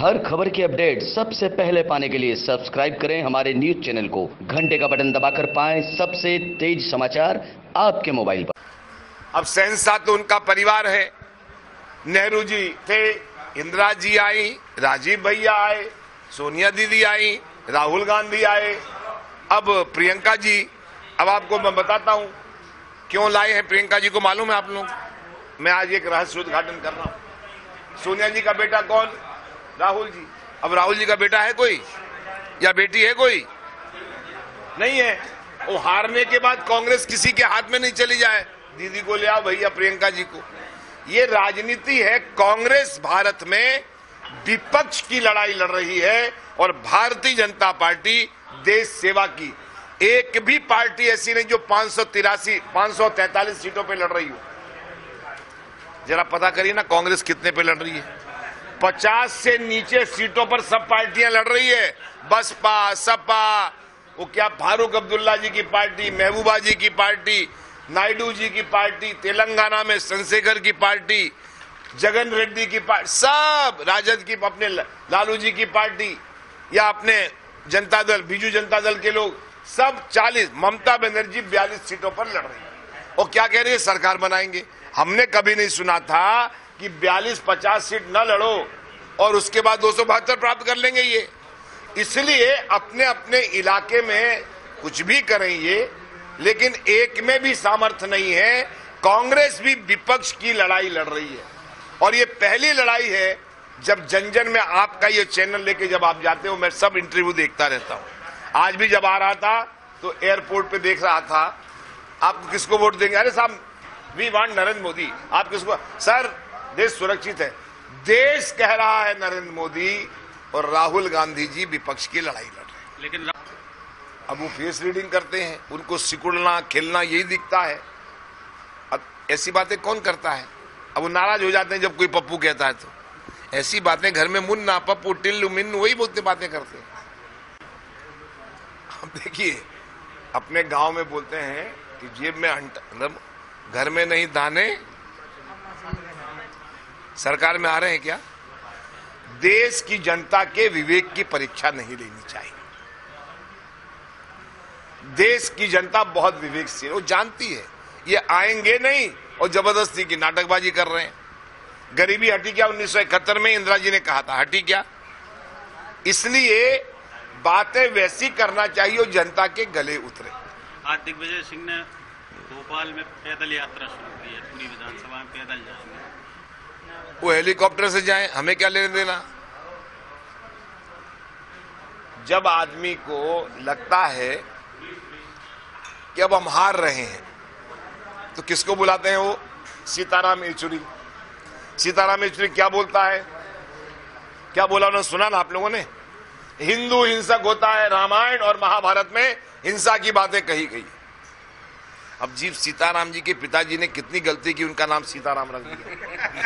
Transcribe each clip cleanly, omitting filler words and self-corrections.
हर खबर की अपडेट सबसे पहले पाने के लिए सब्सक्राइब करें हमारे न्यूज चैनल को। घंटे का बटन दबाकर पाएं सबसे तेज समाचार आपके मोबाइल पर। अब शहंशाह तो उनका परिवार है। नेहरू जी थे, इंदिरा जी आई, राजीव भैया आए, सोनिया दीदी आई, राहुल गांधी आए, अब प्रियंका जी। अब आपको मैं बताता हूं क्यों लाए हैं प्रियंका जी को, मालूम है आप लोग? मैं आज एक रहस्य उद्घाटन कर रहा हूं। सोनिया जी का बेटा कौन? राहुल जी। अब राहुल जी का बेटा है कोई या बेटी है कोई? नहीं है। वो हारने के बाद कांग्रेस किसी के हाथ में नहीं चली जाए, दीदी को ले आओ भैया, प्रियंका जी को। ये राजनीति है। कांग्रेस भारत में विपक्ष की लड़ाई लड़ रही है और भारतीय जनता पार्टी देश सेवा की। एक भी पार्टी ऐसी नहीं जो 543 सीटों पे लड़ रही हो। जरा पता करिए ना कांग्रेस कितने पे लड़ रही है। 50 से नीचे सीटों पर सब पार्टियां लड़ रही है। बसपा, सपा, वो क्या फारूक अब्दुल्ला जी की पार्टी, महबूबा जी की पार्टी, नायडू जी की पार्टी, तेलंगाना में चंद्रशेखर की पार्टी, जगन रेड्डी की पार्टी, सब राजद की, अपने लालू जी की पार्टी या अपने जनता दल, बीजू जनता दल के लोग, सब 40। ममता बनर्जी 42 सीटों पर लड़ रही है और क्या कह रही है? सरकार बनाएंगे। हमने कभी नहीं सुना था कि 42-50 सीट न लड़ो और उसके बाद 272 प्राप्त कर लेंगे ये। इसलिए अपने अपने इलाके में कुछ भी करें ये, लेकिन एक में भी सामर्थ्य नहीं है। कांग्रेस भी विपक्ष की लड़ाई लड़ रही है और ये पहली लड़ाई है। जब जन जन में आपका ये चैनल लेके जब आप जाते हो, मैं सब इंटरव्यू देखता रहता हूं। आज भी जब आ रहा था तो एयरपोर्ट पे देख रहा था, आप किसको वोट देंगे? अरे साहब, वी वांट नरेंद्र मोदी। आप किसको? सर, देश सुरक्षित है। देश कह रहा है नरेंद्र मोदी और राहुल गांधी जी विपक्ष की लड़ाई लड़ रहे हैं। लेकिन अब वो फेस रीडिंग करते हैं, उनको सिकुड़ना खिलना यही दिखता है। अब ऐसी बातें कौन करता है? अब वो नाराज हो जाते हैं जब कोई पप्पू कहता है। तो ऐसी बातें घर में मुन्ना, पप्पू, टिल्लू, मिन्नू, वही बोलते बातें करते हैं। अब देखिए, अपने गांव में बोलते हैं कि जेब में मतलब घर में नहीं दाने, सरकार में आ रहे हैं क्या? देश की जनता के विवेक की परीक्षा नहीं लेनी चाहिए। देश की जनता बहुत विवेकशील, वो जानती है ये आएंगे नहीं और जबरदस्ती की नाटकबाजी कर रहे हैं। गरीबी हटी क्या? 1971 में इंदिरा जी ने कहा था, हटी क्या? इसलिए बातें वैसी करना चाहिए और जनता के गले उतरे। आज दिग्विजय सिंह ने भोपाल में पैदल यात्रा शुरू की है, पूरी विधानसभा में पैदल जाएंगे। वो हेलीकॉप्टर से जाएं, हमें क्या लेने देना? जब आदमी को लगता है कि अब हम हार रहे हैं तो किसको बुलाते हैं? वो सीताराम येचुरी। सीताराम येचुरी क्या बोलता है? क्या बोला उन्होंने? सुना ना आप लोगों ने? हिंदू हिंसक होता है। रामायण और महाभारत में हिंसा की बातें कही गई। अब जी सीताराम जी के पिताजी ने कितनी गलती की, उनका नाम सीताराम रख दिया।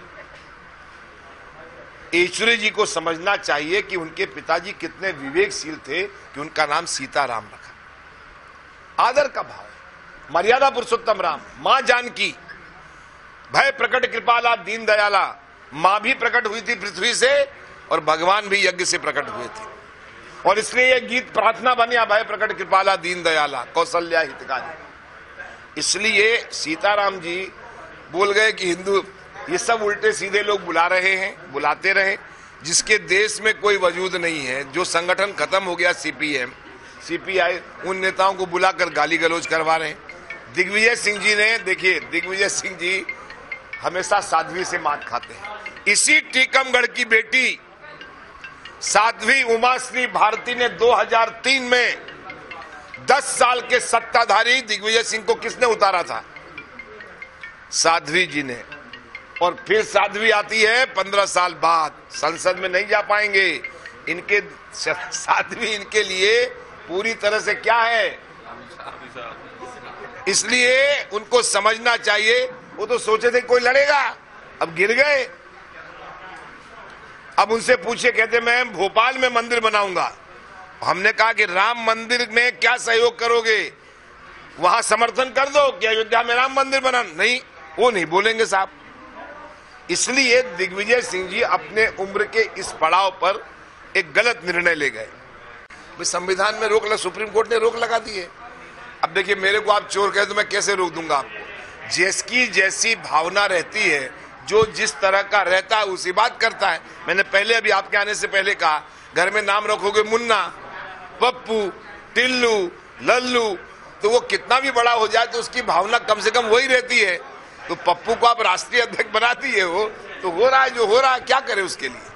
येचुरी जी को समझना चाहिए कि उनके पिताजी कितने विवेकशील थे कि उनका नाम सीताराम रखा। आदर का भाव है। मर्यादा पुरुषोत्तम राम, मां जानकी, भय प्रकट कृपाला दीन दयाला। मां भी प्रकट हुई थी पृथ्वी से और भगवान भी यज्ञ से प्रकट हुए थे और इसलिए यह गीत प्रार्थना बनिया, भय प्रकट कृपाला दीन दयाला कौशल्या हितकारी। इसलिए सीताराम जी बोल गए कि हिंदू, ये सब उल्टे सीधे लोग बुला रहे हैं, बुलाते रहे। जिसके देश में कोई वजूद नहीं है, जो संगठन खत्म हो गया, सीपीएम, सीपीआई, उन नेताओं को बुलाकर गाली गलौज करवा रहे हैं। दिग्विजय सिंह जी ने, देखिए दिग्विजय सिंह जी हमेशा साध्वी से मात खाते हैं। इसी टीकमगढ़ की बेटी साध्वी उमाश्री भारती ने 2003 में 10 साल के सत्ताधारी दिग्विजय सिंह को किसने उतारा था? साध्वी जी ने। और फिर साध्वी आती है 15 साल बाद, संसद में नहीं जा पाएंगे। इनके साध्वी इनके लिए पूरी तरह से क्या है? इसलिए उनको समझना चाहिए। वो तो सोचे थे कोई लड़ेगा, अब गिर गए। अब उनसे पूछे, कहते मैं भोपाल में मंदिर बनाऊंगा। हमने कहा कि राम मंदिर में क्या सहयोग करोगे? वहां समर्थन कर दो कि अयोध्या में राम मंदिर बना। नहीं, वो नहीं बोलेंगे साहब। इसलिए दिग्विजय सिंह जी अपने उम्र के इस पड़ाव पर एक गलत निर्णय ले गए। संविधान में रोक लगा, सुप्रीम कोर्ट ने रोक लगा दी है। अब देखिए, मेरे को आप चोर कहे तो मैं कैसे रोक दूंगा आपको? जिसकी जैसी भावना रहती है, जो जिस तरह का रहता है उसी बात करता है। मैंने पहले अभी आपके आने से पहले कहा, घर में नाम रखोगे मुन्ना, पप्पू, टिल्लू, लल्लू, तो वो कितना भी बड़ा हो जाए तो उसकी भावना कम से कम वही रहती है। तो पप्पू को आप राष्ट्रीय अध्यक्ष बना दिए हो, तो हो रहा है जो हो रहा है, क्या करे उसके लिए।